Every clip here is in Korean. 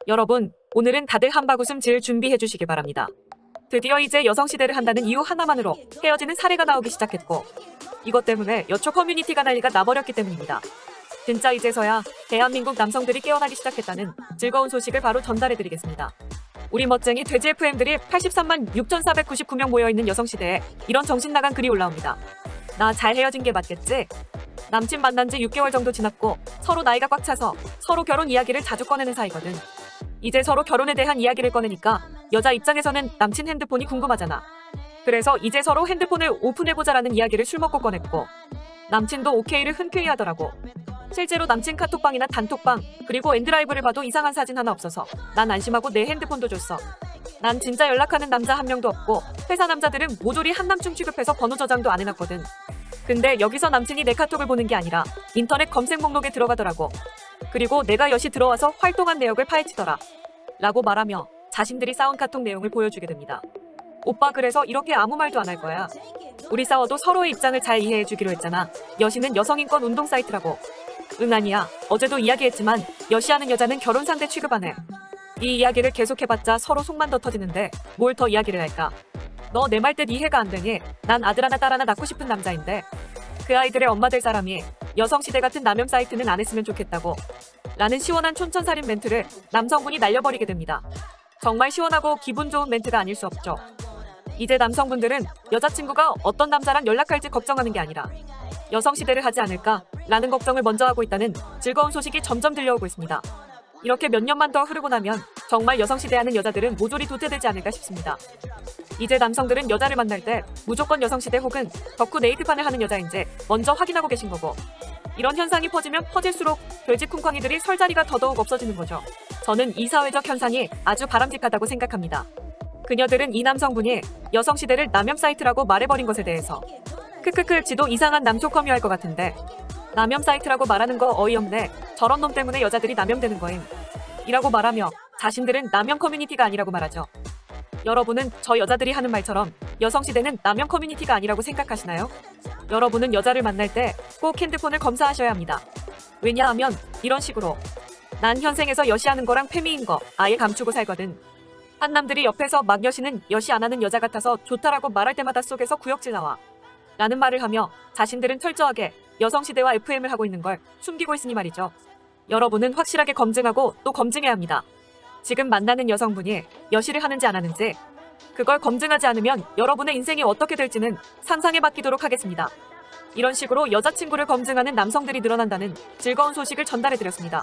여러분, 오늘은 다들 한바구음 지을 준비해 주시기 바랍니다. 드디어 이제 여성시대를 한다는 이유 하나만으로 헤어지는 사례가 나오기 시작했고, 이것 때문에 여초 커뮤니티가 난리가 나버렸기 때문입니다. 진짜 이제서야 대한민국 남성들이 깨어나기 시작했다는 즐거운 소식을 바로 전달해드리겠습니다. 우리 멋쟁이 돼지 FM들이 83만 6,499명 모여있는 여성시대에 이런 정신나간 글이 올라옵니다. 나 잘 헤어진 게 맞겠지? 남친 만난 지 6개월 정도 지났고 서로 나이가 꽉 차서 서로 결혼 이야기를 자주 꺼내는 사이거든. 이제 서로 결혼에 대한 이야기를 꺼내니까 여자 입장에서는 남친 핸드폰이 궁금하잖아. 그래서 이제 서로 핸드폰을 오픈해보자라는 이야기를 술 먹고 꺼냈고, 남친도 오케이를 흔쾌히 하더라고. 실제로 남친 카톡방이나 단톡방 그리고 엔드라이브를 봐도 이상한 사진 하나 없어서 난 안심하고 내 핸드폰도 줬어. 난 진짜 연락하는 남자 한 명도 없고 회사 남자들은 모조리 한남충 취급해서 번호 저장도 안 해놨거든. 근데 여기서 남친이 내 카톡을 보는 게 아니라 인터넷 검색 목록에 들어가더라고. 그리고 내가 여시 들어와서 활동한 내역을 파헤치더라 라고 말하며 자신들이 쌓은 카톡 내용을 보여주게 됩니다. 오빠, 그래서 이렇게 아무 말도 안 할 거야. 우리 싸워도 서로의 입장을 잘 이해해주기로 했잖아. 여시는 여성인권 운동 사이트라고. 응, 아니야. 어제도 이야기했지만 여시하는 여자는 결혼 상대 취급 안 해. 이 이야기를 계속해봤자 서로 속만 더 터지는데 뭘 더 이야기를 할까? 너 내 말 뜻 이해가 안 되니? 난 아들 하나 딸 하나 낳고 싶은 남자인데 그 아이들의 엄마 될 사람이 여성시대 같은 남혐 사이트는 안 했으면 좋겠다고 라는 시원한 촌천살인 멘트를 남성분이 날려버리게 됩니다. 정말 시원하고 기분 좋은 멘트가 아닐 수 없죠. 이제 남성분들은 여자친구가 어떤 남자랑 연락할지 걱정하는 게 아니라 여성시대를 하지 않을까 라는 걱정을 먼저 하고 있다는 즐거운 소식이 점점 들려오고 있습니다. 이렇게 몇 년만 더 흐르고 나면 정말 여성시대하는 여자들은 모조리 도태되지 않을까 싶습니다. 이제 남성들은 여자를 만날 때 무조건 여성시대 혹은 덕후 네이트판을 하는 여자인지 먼저 확인하고 계신 거고, 이런 현상이 퍼지면 퍼질수록 돼지 쿵쾅이들이 설 자리가 더더욱 없어지는 거죠. 저는 이 사회적 현상이 아주 바람직하다고 생각합니다. 그녀들은 이 남성분이 여성시대를 남혐 사이트라고 말해버린 것에 대해서 크크크 지도 이상한 남초 커뮤할 것 같은데 남혐 사이트라고 말하는 거 어이없네. 저런 놈 때문에 여자들이 남혐되는 거임 이라고 말하며 자신들은 남혐 커뮤니티가 아니라고 말하죠. 여러분은 저 여자들이 하는 말처럼 여성시대는 남혐 커뮤니티가 아니라고 생각하시나요? 여러분은 여자를 만날 때 꼭 핸드폰을 검사하셔야 합니다. 왜냐하면 이런 식으로 난 현생에서 여시하는 거랑 페미인 거 아예 감추고 살거든. 한남들이 옆에서 막 여시는 여시 안 하는 여자 같아서 좋다라고 말할 때마다 속에서 구역질 나와 라는 말을 하며 자신들은 철저하게 여성시대와 FM을 하고 있는 걸 숨기고 있으니 말이죠. 여러분은 확실하게 검증하고 또 검증해야 합니다. 지금 만나는 여성분이 여시를 하는지 안 하는지 그걸 검증하지 않으면 여러분의 인생이 어떻게 될지는 상상에 맡기도록 하겠습니다. 이런 식으로 여자친구를 검증하는 남성들이 늘어난다는 즐거운 소식을 전달해드렸습니다.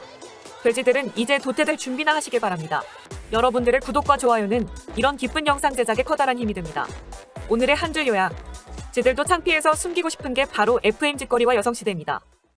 돼지들은 이제 도태될 준비나 하시길 바랍니다. 여러분들의 구독과 좋아요는 이런 기쁜 영상 제작에 커다란 힘이 됩니다. 오늘의 한 줄 요약. 지들도 창피해서 숨기고 싶은 게 바로 FM 짓거리와 여성시대입니다.